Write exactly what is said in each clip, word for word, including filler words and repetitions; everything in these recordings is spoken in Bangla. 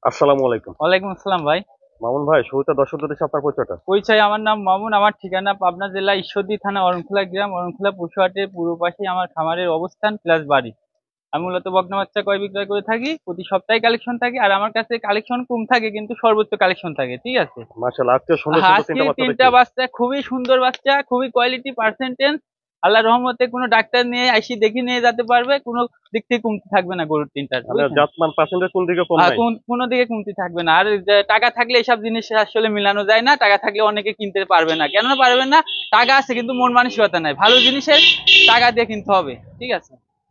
আসসালামু আলাইকুম। ওয়ালাইকুম আসসালাম ভাই। মামুন ভাই, শুরুতে দর্শকদের সাথে আপনার পরিচয়টা। পরিচয়, আমার নাম মামুন, আমার ঠিকানা পাবনা জেলা ঈশ্বরদী থানা অরণখোলা গ্রাম, অরণখোলা পশুহাটের পূর্ব পাশেই আমার খামারের অবস্থান প্লাস বাড়ি। আমি মূলত বকনা বাচ্চা ক্রয় বিক্রয় করে থাকি, প্রতি সপ্তাহে কালেকশন থাকে, আর আমার কাছে কালেকশন কম থাকে কিন্তু সর্বোচ্চ কালেকশন থাকে, ঠিক আছে। মাশাআল্লাহ, আজকে সুন্দর হ্যাঁ, সুন্দর আজকে তিনটা বাচ্চা তিনটা দেখছি। বাচ্চা খুবই সুন্দর বাচ্চা, খুবই কোয়ালিটি পার্সেন্টেজ। আল্লাহ রহমতে কোনো ডাক্তার নিয়ে আইসি দেখে নিয়ে যেতে পারবে, কোনো দিক থেকে কমতি থাকবে না গরুর তিনটার, মানে বুঝছেন। জাতমান পার্সেন্টেজ কোন দিকে কম আর নাই? কোন কোনো দিকে কমতি থাকবে না। আর যে টাকা থাকলে এসব জিনিস আসলে মিলানো যায় না, টাকা থাকলে অনেকে কিনতে পারবে না। কেন পারবে না? টাকা আছে কিন্তু মন মানসিকতা নাই। ভালো জিনিসের টাকা দিয়ে কিনতে হবে, ঠিক আছে।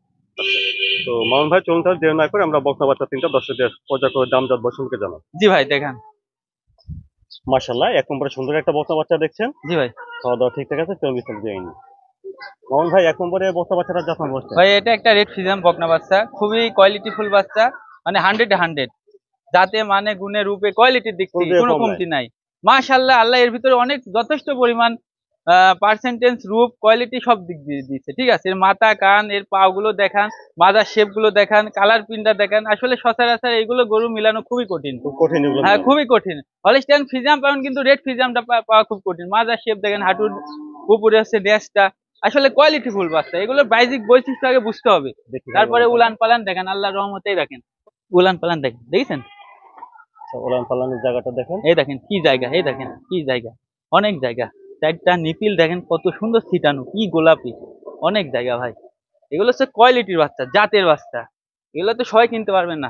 তো মামুন ভাই, চলুন তাহলে দেরি না করে আমরা বকনা বাচ্চা তিনটা দর্শকদের পর্যায়ক্রমে দাম জাত বসনকে জানাই। জি ভাই, দেখান। মাশাআল্লাহ, এক নম্বরে সুন্দর একটা বকনা বাচ্চা দেখছেন। জি ভাই। খাওয়া দাওয়া ঠিকঠাক আছে, চল্লিশ বিস্তারিত যায়নি। মামুন ভাই, এক নম্বরে বকনা বাচ্চাটা যখন বসছে। ভাই এটা একটা রেড ফিজাম বকনা বাচ্চা, খুবই কোয়ালিটিফুল বাচ্চা, মানে হান্ড্রেড হান্ড্রেড, যাতে মানে গুণে রূপে কোয়ালিটির দিক কোন থেকে দিকে কোনো কম নাই? কমতি নাই। মাশাআল্লাহ, আল্লাহ এর ভিতরে অনেক যথেষ্ট পরিমাণ পার্সেন্টেজ, রূপ, কোয়ালিটি সব দিক দিয়ে দিচ্ছে, ঠিক আছে। এর মাথা, কান, এর পাও গুলো দেখান, মাজার শেপ গুলো দেখান, কালার প্রিন্টটা দেখান। আসলে সচরাচর এইগুলো গরু মিলানো খুবই কঠিন। খুব কঠিন এগুলো হ্যাঁ, মিলানো। খুবই কঠিন। হলিস্টিয়ান ফিজিয়াম পাবেন কিন্তু রেড ফিজিয়ামটা পাওয়া খুব কঠিন। মাজার শেপ দেখেন, হাঁটুর উপরে হচ্ছে ড্যাশটা, আসলে কোয়ালিটি ফুল বাচ্চা। এগুলোর বাইজিক বৈশিষ্ট্য আগে বুঝতে হবে, দেখি ভাই তারপরে উলান পালান। উলান পালান দেখেন। আল্লাহর রহমতেই দেখেন, উলান পালান দেখেন, দেখেছেন। আচ্ছা, উলান পালানের জায়গাটা দেখেন। এই দেখেন কি জায়গা, এই দেখেন কি জায়গা, অনেক জায়গা। চারটা নিপিল দেখেন কত সুন্দর ছিটানো, কি গোলাপি, অনেক জায়গা ভাই। এগুলো হচ্ছে কোয়ালিটির বাচ্চা, জাতের বাচ্চা। এগুলো তো সবাই কিনতে পারবে না।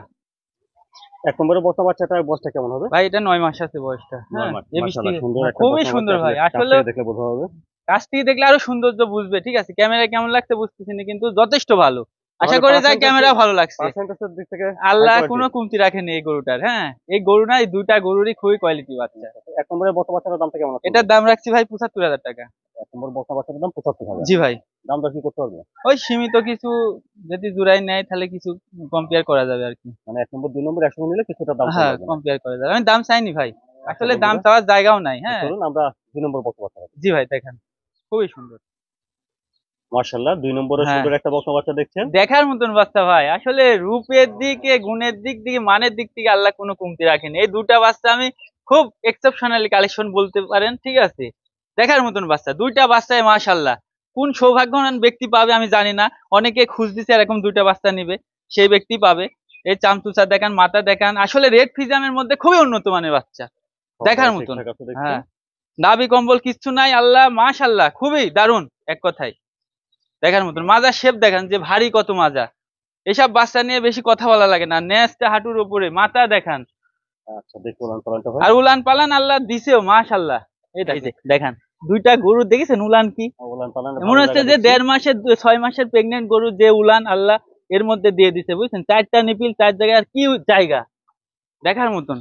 এক নম্বরে বকনা বাচ্চাটার বয়সটা কেমন হবে? ভাই এটা নয় মাস আছে বয়সটা। নয় হ্যাঁ, মাস এ বৃষ্টি। মাশাআল্লাহ, সুন্দর হ্যাঁ, একটা খুবই বকনা বাচ্চা। সুন্দর ভাই আসলে কাছ আসলে। থেকে দেখলে বোঝা হবে। কাছ থেকে দেখলে আরো সৌন্দর্য বুঝবে, ঠিক আছে। ক্যামেরায় কেমন লাগছে বুঝতেছি না, কিন্তু যথেষ্ট ভালো। আশা তাহলে করে যায় পার্সেন্টেজ ক্যামেরা ভালো লাগছে। পার্সেন্টেজের দিক থেকে হাই আল্লাহ কোয়ালিটি। কোনো কমতি রাখেনি এই গরুটার। হ্যাঁ, এই গরু না, এই দুইটা গরুরই খুবই কোয়ালিটি বাচ্চা। এক নম্বরে বকনা বাচ্চাটার দামটা কেমন আছে এটার ভাই? দাম রাখছি ভাই পঁচাত্তর হাজার টাকা। এক নম্বর বকনা বাচ্চাটার দাম পঁচাত্তর হাজার। জি ভাই। দাম দর কি করতে হবে? ওই সীমিত কিছু, যদি জোড়াই নেয় তাহলে কিছু কম্পেয়ার করা যাবে আর কি। মানে এক নম্বর দুই নম্বর একসঙ্গে নিলে কিছুটা দাম কম হ্যাঁ, লাগবে না। কম্পেয়ার করা যাবে। আমি দাম চাইনি ভাই, আচ্ছা আসলে দাম বন্ধুরা, চাওয়ার জায়গাও নাই। তো হ্যাঁ। চলুন আমরা দুই নম্বর বকনা বাচ্চা রাখি। জি ভাই, দেখেন খুবই সুন্দর। মার্শাল্লাহ, দুই নম্বরে হ্যাঁ, সুন্দর একটা বকনা বাচ্চা দেখছেন। দেখার মতন বাচ্চা ভাই। আসলে রূপের দিকে, গুণের দিক থেকে, মানের দিক থেকে আল্লাহ কোনো কমতি রাখেনি। এই দুটা বাচ্চা আমি খুব এক্সেপশনালি কালেকশন বলতে পারেন, ঠিক আছে। দেখার মতন বাচ্চা, দুইটা বাচ্চায় মাশাল্লাহ। কোন সৌভাগ্যবান ব্যক্তি পাবে আমি জানি না। অনেকে খুঁজ দিছে এরকম দুইটা বাচ্চা নিবে, সেই ব্যক্তি পাবে। এই চামচুচা দেখান, মাথা দেখান, আসলে রেড ফিজামের মধ্যে খুবই উন্নত মানের বাচ্চা, দেখার সবটাই মতন। ঠিকঠাক আছে দেখছেন। হ্যাঁ, নাভি কম্বল কিচ্ছু নাই, আল্লাহ মাশাল্লাহ খুবই দারুণ, এক কথায় দেখার মতন। মাজার শেপ দেখেন যে ভারী কত মাজা। এসব বাচ্চা নিয়ে বেশি কথা বলা লাগে না। নেজটা হাঁটুর উপরে, মাথা দেখান। আচ্ছা, দেখি উলান পালানটা ভাই। আর উলান পালান আল্লাহ দিছেও মাশাল্লাহ। এই দেখেন, দেখেন দুইটা গরু দেখেছেন উলান কি। উলান পালানের মনে ভালো হচ্ছে জায়গা যে দেখছি। দেড় মাসের, ছয় মাসের প্রেগনেন্ট গরু যে উলান আল্লাহ এর মধ্যে দিয়ে দিছে, বুঝছেন। চারটা নিপিল, চার জায়গায়, আর কি জায়গা দেখার মতন।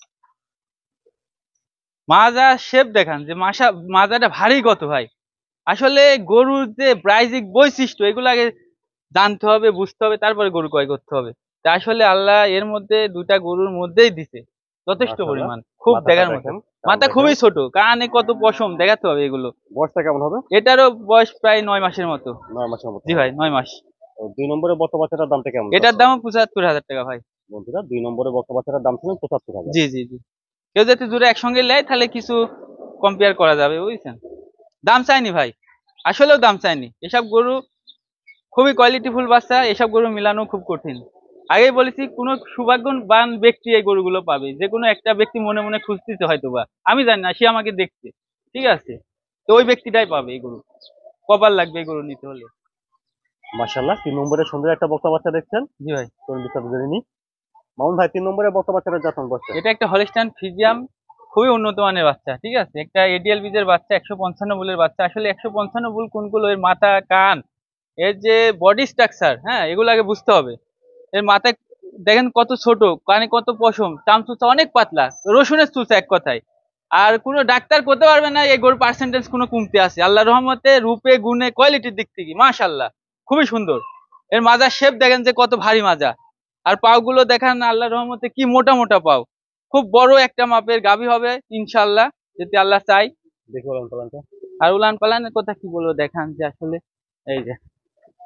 মাজা শেপ দেখান যে মাসা, মাজাটা ভারী কত ভাই। আসলে গরুর যে ব্রাইজিক বৈশিষ্ট্য, এগুলো আগে জানতে হবে, বুঝতে হবে, তারপরে গরু ক্রয় করতে হবে। তা আসলে আল্লাহ এর মধ্যে দুইটা গরুর মধ্যেই দিছে যথেষ্ট মাশাল্লাহ, পরিমাণ, খুব মাথাটা দেখার মতো। দেখেন, কান মাথা দেখেন। খুবই ছোট, কানে কত পশম, দেখাতে হবে এগুলো। বয়সটা কেমন হবে? এটারও বয়স প্রায় নয় মাসের মতো। নয় মাসের মতো জি হবে। ভাই, নয় মাস। তো দুই নম্বরে বকনা বাচ্চাটার দামটা কেমন এটার যাচ্ছে? দামও পঁচাত্তর হাজার টাকা ভাই। বন্ধুরা, দুই নম্বরে বকনা বাচ্চাটার দাম ছিল পঁচাত্তর হাজার। জি জি জি। কেউ যদি দূরে একসঙ্গে নেয় তাহলে কিছু কম্পেয়ার করা যাবে, বুঝছেন। দাম চাইনি ভাই, আসলেও দাম চাইনি। এসব গরু খুবই কোয়ালিটিফুল বাচ্চা, এসব গরু মিলানো খুব কঠিন। আগেই বলেছি, কোনো সৌভাগ্যবান ব্যক্তি এই গরুগুলো পাবে। যে কোনো একটা ব্যক্তি মনে মনে খুঁজতেছে হয়তো বা, আমি জানি না, সে আমাকে দেখছে, ঠিক আছে। তো ওই ব্যক্তিটাই পাবে এই গরু, কপাল লাগবে এই গরু নিতে হলে। মাশাল্লাহ, তিন নম্বরে সুন্দর একটা বকনা বাচ্চা দেখছেন। জি ভাই। চলুন বিস্তারিত জেনে নিই। মামুন ভাই, তিন নম্বরে বকনা বাচ্চাটার যখন বসছে। এটা একটা হলিস্টাইন ফ্রিজিয়াম, খুবই উন্নত মানের বাচ্চা, ঠিক আছে। একটা এডিএল বীজের বাচ্চা, একশো পঞ্চান্ন বুলের বাচ্চা। আসলে একশো পঞ্চান্ন বুল কোনগুলো, এর মাথা, কান, এর যে বডি স্ট্রাকচার, হ্যাঁ, এগুলো আগে বুঝতে হবে। এর মাথায় দেখেন কত ছোট, কানে কত পশম, চামচুচা অনেক পাতলা, রসুনের চুচা এক কথায়। আর কোনো ডাক্তার করতে পারবে না এই গরুর পার্সেন্টেজ কোনো কমতি আছে। আল্লাহ রহমতে রূপে, গুণে, কোয়ালিটির দিক থেকে মাশাল্লাহ খুবই সুন্দর। এর মাজার শেপ দেখেন যে কত ভারী মাজা। আর পাও গুলো দেখান আল্লাহ রহমতে কি মোটা মোটা পাও। খুব বড় একটা মাপের গাভী হবে ইনশাল্লাহ, যদি আল্লাহ চাই। দেখি উলান পালানটা। আর উলান পালানের কথা কি বলবো, দেখান যে আসলে, এই যে,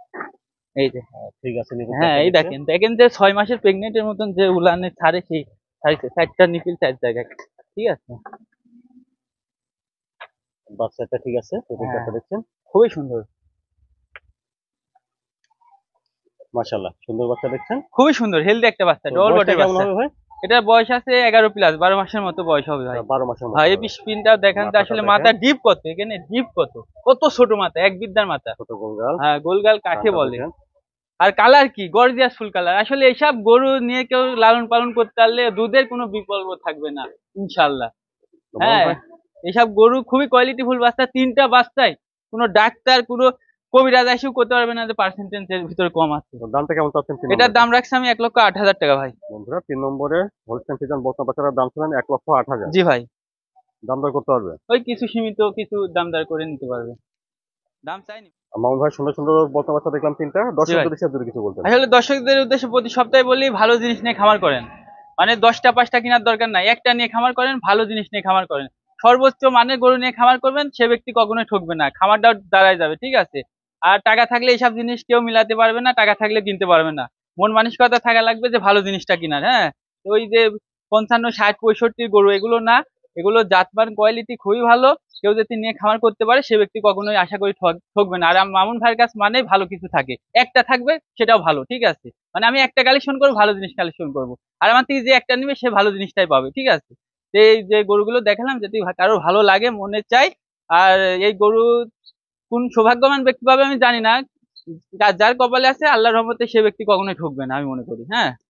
এই যে, আহ, ঠিক আছে, নিখুঁত হ্যাঁ একটা এই দেখছে। দেখেন, দেখেন যে ছয় মাসের প্রেগনেন্টের মতন যে উলানে ছাড়ে, সেই সাইডে চারটা নিপিল চার জায়গায়, ঠিক আছে। বাচ্চাটা ঠিক আছে, প্রথম হ্যাঁ। চারটা দেখছেন, খুবই সুন্দর, মাশাআল্লাহ সুন্দর বাচ্চা দেখছেন। খুবই সুন্দর হেলদি একটা বাচ্চা, তো ডবল বয়সটা বডির কেমন বাচ্চা। হবে ভাই? এটার বয়স আছে এগারো প্লাস, বারো মাসের মতো বয়স হবে ভাই। বারো মাসের মতো ভাই হবে। এই স্পিনটাও দেখান যে মাথাটা আসলে দেখেন, মাথা ডিপ কত, এখানে ডিপ কত, কত ছোট মাথা, এক বিদ্যার মাথা। ছোট গোলগাল, হ্যাঁ, গোলগাল কাকে কানটা বলে। দেখেন। আর কালার কি গর্জিয়াস ফুল কালার। আসলে এসব গরু নিয়ে কেউ লালন পালন করতে পারলে দুধের কোনো বিকল্প থাকবে না ইনশাল্লাহ। তো মামুন হ্যাঁ, ভাই, এসব গরু খুবই কোয়ালিটি ফুল বাচ্চা, তিনটা বাচ্চাই কোনো ডাক্তার কোনো কবিরাজ এসেও করতে পারবে না যে পার্সেন্টেজের ভিতরে কম আছে। তো দামটা কেমন চাচ্ছেন তিন এটার নম্বরে? দাম রাখছি আমি এক লক্ষ আট হাজার টাকা ভাই। বন্ধুরা তিন নম্বরে হোলস্টেইন ফ্রিজিয়ান বকনা বাচ্চার দাম ছিলেন এক লক্ষ আট হাজার। জি ভাই, দাম দর করতে পারবে। ওই কিছু সীমিত কিছু দাম দর করে নিতে পারবে, দাম চাইনি। আর মামুন ভাই সুন্দর সুন্দর বকনা বাচ্চা দেখলাম তিনটা, জি ভাই, দর্শকদের হিসেবে যদি কিছু বলতেন। আসলে দর্শকদের উদ্দেশ্যে প্রতি সপ্তাহে বলি ভালো জিনিস নিয়ে খামার করেন। মানে দশটা পাঁচটা কেনার দরকার নাই, একটা নিয়ে খামার করেন, ভালো জিনিস নিয়ে খামার করেন। সর্বোচ্চ মানের গরু নিয়ে খামার করবেন, সে ব্যক্তি কখনোই ঠকবে না, খামারটাও দাঁড়ায় যাবে, ঠিক আছে। আর টাকা থাকলে এইসব জিনিস কেউ মিলাতে পারবে না, টাকা থাকলে কিনতে পারবে না। মন মানসিকতা থাকা লাগবে যে ভালো জিনিসটা কিনার, হ্যাঁ। ওই যে পঞ্চান্ন ষাট পঁয়ষট্টির গরু এগুলো না, এগুলো জাতমান কোয়ালিটি খুবই ভালো। কেউ যদি নিয়ে খামার করতে পারে সে ব্যক্তি কখনোই আশা করি ঠক- ঠকবে না। আর আম- মামুন ভাইয়ের কাছে মানে ভালো কিছু থাকে, একটা থাকবে সেটাও ভালো, ঠিক আছে। মানে আমি একটা কালেকশন করবো, ভালো জিনিস কালেকশন করবো, আর আমার থেকে যে একটা নিবে সে ভালো জিনিসটাই পাবে, ঠিক আছে। তো এই যে গরুগুলো দেখালাম যদি ভা- কারো ভালো লাগে মনে চাই। আর এই গরু কোন সৌভাগ্যবান ব্যক্তি পাবে আমি জানি না, যার যার কপালে আছে আল্লাহর রহমতে সে ব্যক্তি কখনোই ঠকবে না আমি মনে করি, হ্যাঁ।